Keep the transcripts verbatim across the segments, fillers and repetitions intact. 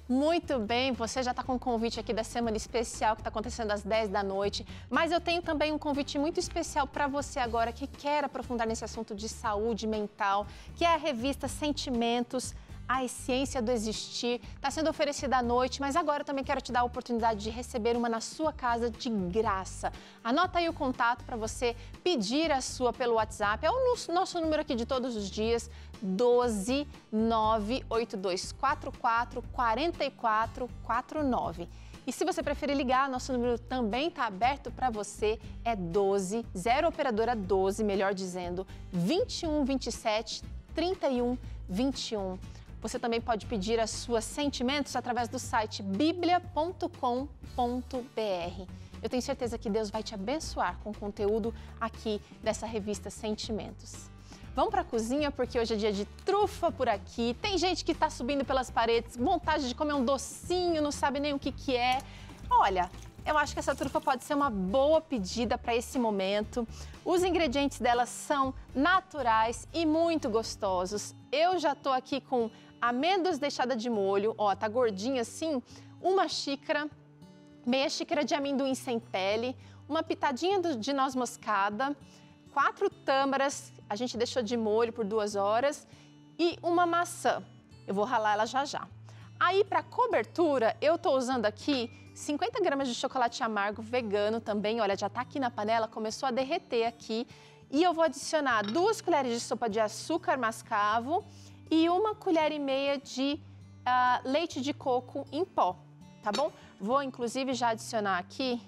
Muito bem, você já está com um convite aqui da semana especial que está acontecendo às dez da noite, mas eu tenho também um convite muito especial para você agora que quer aprofundar nesse assunto de saúde mental, que é a revista Sentimentos, a Essência do Existir. Está sendo oferecida à noite, mas agora eu também quero te dar a oportunidade de receber uma na sua casa de graça. Anota aí o contato para você pedir a sua pelo WhatsApp, é o nosso número aqui de todos os dias, doze nove oito dois quatro quatro quatro quatro quatro nove. E se você preferir ligar, nosso número também está aberto para você, é doze, zero operadora doze, melhor dizendo, vinte e um vinte e sete trinta e um vinte e um. Você também pode pedir as suas sentimentos através do site biblia ponto com ponto br. Eu tenho certeza que Deus vai te abençoar com o conteúdo aqui dessa revista Sentimentos. Vamos para a cozinha porque hoje é dia de trufa por aqui. Tem gente que está subindo pelas paredes, vontade de comer um docinho, não sabe nem o que que é. Olha, eu acho que essa trufa pode ser uma boa pedida para esse momento. Os ingredientes dela são naturais e muito gostosos. Eu já estou aqui com amêndoas deixadas de molho, ó, tá gordinha assim, uma xícara, meia xícara de amendoim sem pele, uma pitadinha de noz moscada, quatro tâmaras, a gente deixou de molho por duas horas e uma maçã. Eu vou ralar ela já já. Aí, para cobertura, eu tô usando aqui cinquenta gramas de chocolate amargo vegano também, olha, já tá aqui na panela, começou a derreter aqui. E eu vou adicionar duas colheres de sopa de açúcar mascavo e uma colher e meia de uh, leite de coco em pó, tá bom? Vou, inclusive, já adicionar aqui,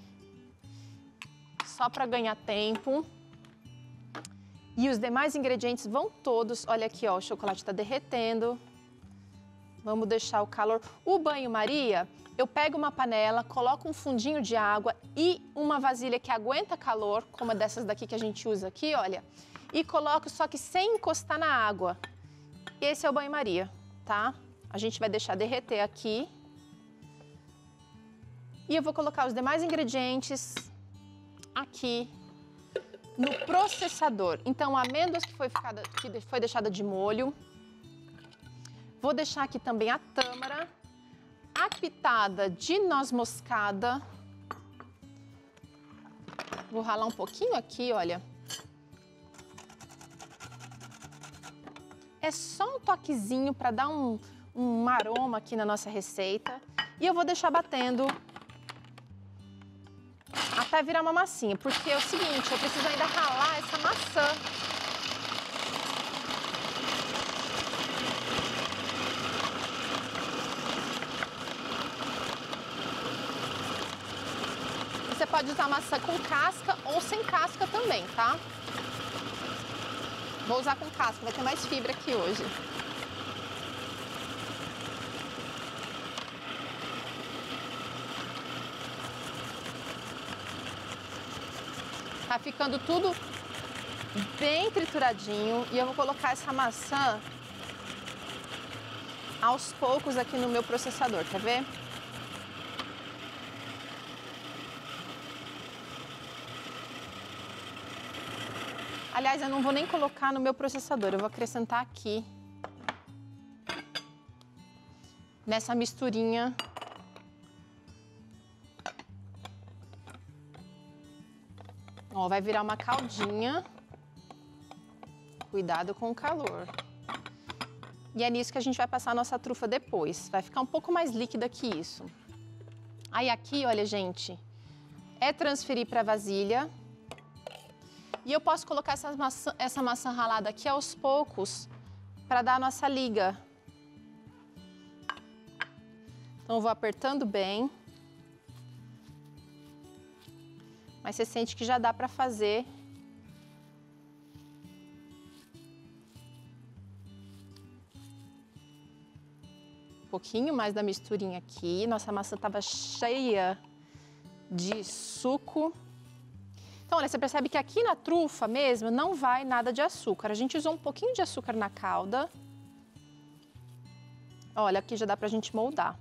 só para ganhar tempo. E os demais ingredientes vão todos, olha aqui, ó, o chocolate está derretendo. Vamos deixar o calor. O banho-maria, eu pego uma panela, coloco um fundinho de água e uma vasilha que aguenta calor, como uma dessas daqui que a gente usa aqui, olha. E coloco só que sem encostar na água. Esse é o banho-maria, tá? A gente vai deixar derreter aqui. E eu vou colocar os demais ingredientes aqui no processador. Então, amêndoas que foi, ficada, que foi deixada de molho. Vou deixar aqui também a tâmara, a pitada de noz moscada. Vou ralar um pouquinho aqui, olha. É só um toquezinho para dar um, um aroma aqui na nossa receita. E eu vou deixar batendo até virar uma massinha, porque é o seguinte, eu preciso ainda ralar essa maçã. Você pode usar maçã com casca ou sem casca também, tá? Vou usar com casca, vai ter mais fibra aqui hoje. Tá ficando tudo bem trituradinho e eu vou colocar essa maçã aos poucos aqui no meu processador, quer ver? Aliás, eu não vou nem colocar no meu processador, eu vou acrescentar aqui, nessa misturinha. Ó, vai virar uma caldinha. Cuidado com o calor. E é nisso que a gente vai passar a nossa trufa depois. Vai ficar um pouco mais líquida que isso. Aí aqui, olha, gente, é transferir para a vasilha. E eu posso colocar essa maçã, essa maçã ralada aqui aos poucos para dar a nossa liga. Então, eu vou apertando bem. Mas você sente que já dá para fazer. Um pouquinho mais da misturinha aqui. Nossa maçã estava cheia de suco. Então, olha, você percebe que aqui na trufa mesmo não vai nada de açúcar. A gente usou um pouquinho de açúcar na calda. Olha, aqui já dá pra gente moldar.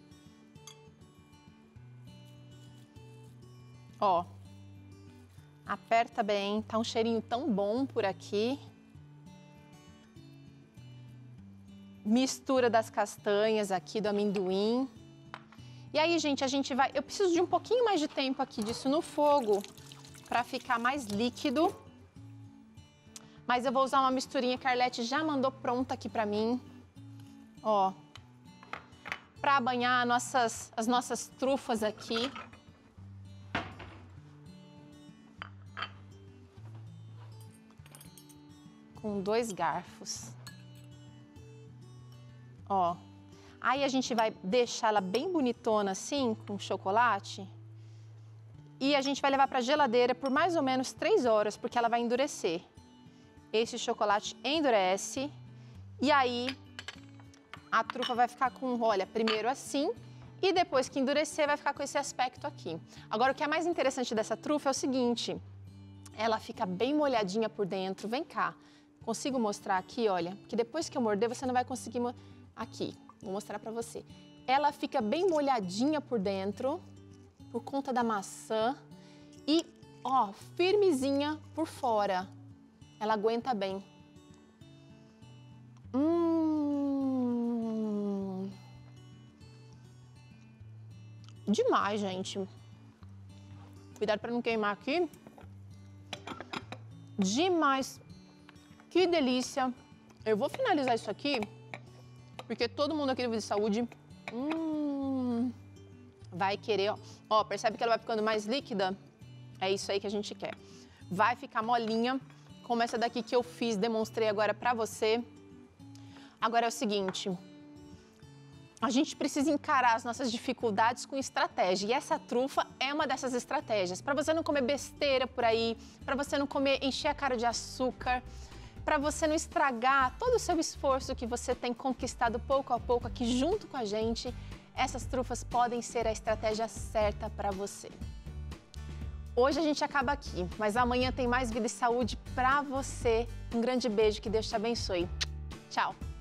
Ó, Aperta bem, tá um cheirinho tão bom por aqui. Mistura das castanhas aqui, do amendoim. E aí, gente, a gente vai... Eu preciso de um pouquinho mais de tempo aqui disso no fogo para ficar mais líquido. Mas eu vou usar uma misturinha que a Arlete já mandou pronta aqui para mim. Ó. Para banhar nossas, as nossas trufas aqui. Com dois garfos. Ó. Aí a gente vai deixar ela bem bonitona assim, com chocolate. E a gente vai levar para a geladeira por mais ou menos três horas, porque ela vai endurecer. Esse chocolate endurece. E aí a trufa vai ficar com, olha, primeiro assim, e depois que endurecer vai ficar com esse aspecto aqui. Agora, o que é mais interessante dessa trufa é o seguinte, ela fica bem molhadinha por dentro. Vem cá, consigo mostrar aqui, olha, porque depois que eu morder você não vai conseguir... Aqui, vou mostrar pra você. Ela fica bem molhadinha por dentro, por conta da maçã, e, ó, firmezinha por fora. Ela aguenta bem. Hum... Demais, gente. Cuidado para não queimar aqui. Demais. Que delícia. Eu vou finalizar isso aqui, porque todo mundo aqui do Vida e Saúde hum, vai querer, ó. Ó, percebe que ela vai ficando mais líquida? É isso aí que a gente quer. Vai ficar molinha, como essa daqui que eu fiz, demonstrei agora pra você. Agora é o seguinte, a gente precisa encarar as nossas dificuldades com estratégia. E essa trufa é uma dessas estratégias. Para você não comer besteira por aí, para você não comer, encher a cara de açúcar, para você não estragar todo o seu esforço que você tem conquistado pouco a pouco aqui junto com a gente, essas trufas podem ser a estratégia certa para você. Hoje a gente acaba aqui, mas amanhã tem mais Vida e Saúde para você. Um grande beijo, que Deus te abençoe. Tchau!